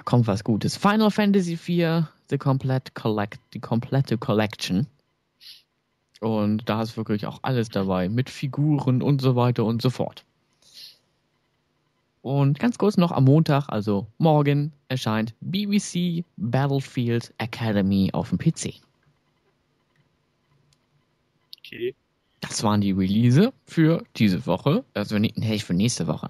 kommt was Gutes. Final Fantasy IV, die komplette Collection. Und da ist wirklich auch alles dabei, mit Figuren und so weiter und so fort. Und ganz kurz noch am Montag, also morgen, erscheint BBC Battlefield Academy auf dem PC. Okay. Das waren die Release für diese Woche, also nicht für nächste Woche.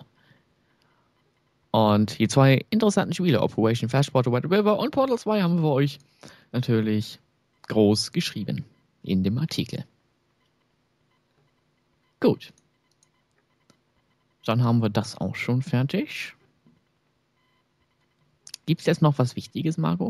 Und die 2 interessanten Spiele, Operation Flashpoint White River und Portal 2, haben wir euch natürlich groß geschrieben in dem Artikel. Gut. Dann haben wir das auch schon fertig. Gibt es jetzt noch was Wichtiges, Marco?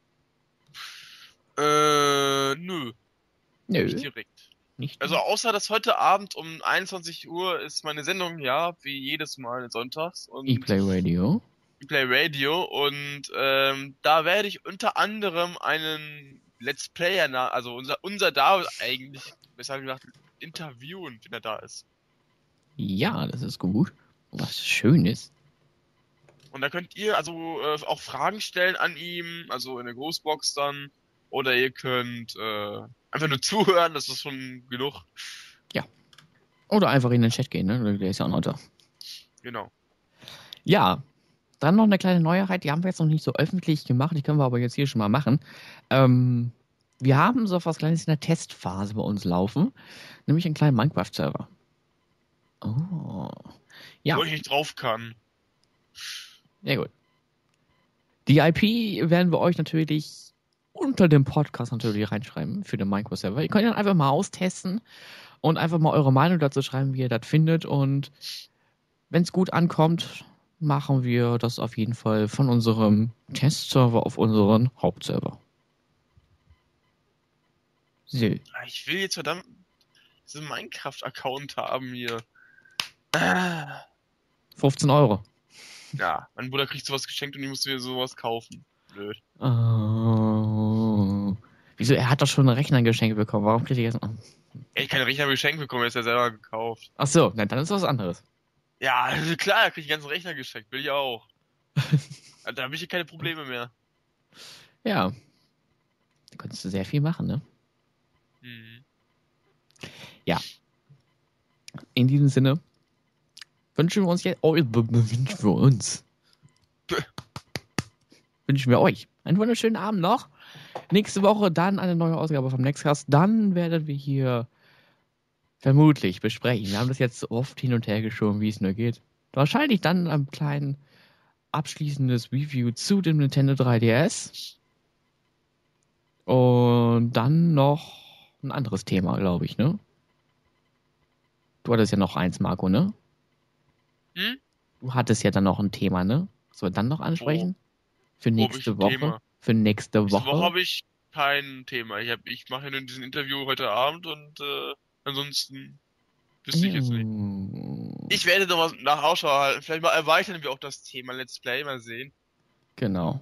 Nö. Nö. Nicht direkt. Nicht Also außer, dass heute Abend um 21 Uhr ist meine Sendung, ja, wie jedes Mal sonntags. Und ePlay Radio. ePlay Radio. Und da werde ich unter anderem einen Let's Player, also unser David eigentlich, besser gesagt, interviewen, wenn er da ist. Ja, das ist gut. Was Schönes. Und da könnt ihr also auch Fragen stellen an ihm, also in der Großbox dann. Oder ihr könnt einfach nur zuhören, das ist schon genug. Ja. Oder einfach in den Chat gehen, ne? Der ist ja auch noch da. Genau. Ja. Dann noch eine kleine Neuheit, die haben wir jetzt noch nicht so öffentlich gemacht, die können wir aber jetzt hier schon mal machen. Wir haben so was Kleines in der Testphase bei uns laufen, nämlich einen kleinen Minecraft-Server. Oh. Ja. Wo ich nicht drauf kann. Sehr gut. Die IP werden wir euch natürlich unter dem Podcast natürlich reinschreiben für den Minecraft-Server. Ihr könnt dann einfach mal austesten und einfach mal eure Meinung dazu schreiben, wie ihr das findet. Und wenn es gut ankommt, machen wir das auf jeden Fall von unserem Testserver auf unseren Hauptserver. So. Ich will jetzt verdammt diesen Minecraft-Account haben hier. 15 Euro. Ja, mein Bruder kriegt sowas geschenkt und ich musste mir sowas kaufen. Blöd. Wieso? Er hat doch schon einen Rechner geschenkt bekommen. Warum kriegt er jetzt noch? Ich kann Rechner geschenkt bekommen, er ist ja selber gekauft. Ach so, dann ist was anderes. Ja, also klar, er kriegt den ganzen Rechner geschenkt, will ich auch. Da habe ich hier keine Probleme mehr. Ja. Da könntest du sehr viel machen, ne? Mhm. Ja. In diesem Sinne wünschen wir uns jetzt. Wünschen wir euch einen wunderschönen Abend noch. Nächste Woche dann eine neue Ausgabe vom Nextcast. Dann werden wir hier vermutlich besprechen. Wir haben das jetzt oft hin und her geschoben, wie es nur geht. Wahrscheinlich dann ein kleines abschließendes Review zu dem Nintendo 3DS. Und dann noch ein anderes Thema, glaube ich, ne? Du hattest ja noch eins, Marco, ne? Hm? Du hattest ja dann noch ein Thema, ne? Sollen wir dann noch ansprechen? Für nächste Woche? Thema? Für nächste Nächste Woche? Woche habe ich kein Thema. Ich mache ja nur diesen Interview heute Abend und ansonsten wüsste ich jetzt nicht. Ich werde noch was nach Ausschau halten. Vielleicht mal erweitern wir auch das Thema Let's Play, mal sehen. Genau.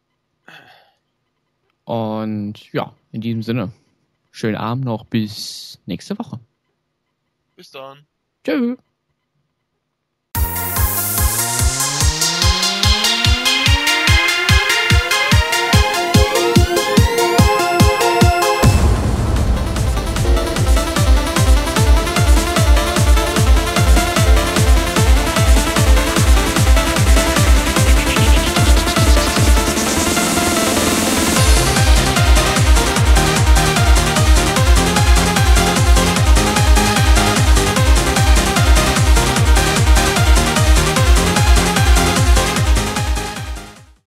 Und ja, in diesem Sinne, schönen Abend noch, bis nächste Woche. Bis dann. Tschüss.